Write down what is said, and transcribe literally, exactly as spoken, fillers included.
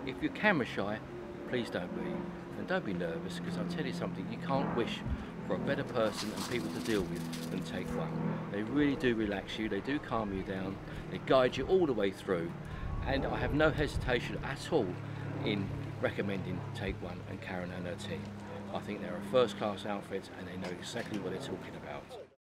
If you're camera shy, please don't be. And don't be nervous, because I'll tell you something, you can't wish for a better person and people to deal with than Take One. They really do relax you, they do calm you down, they guide you all the way through, and I have no hesitation at all in recommending Take One and Karen and her team. I think they're a first-class outfit and they know exactly what they're talking about.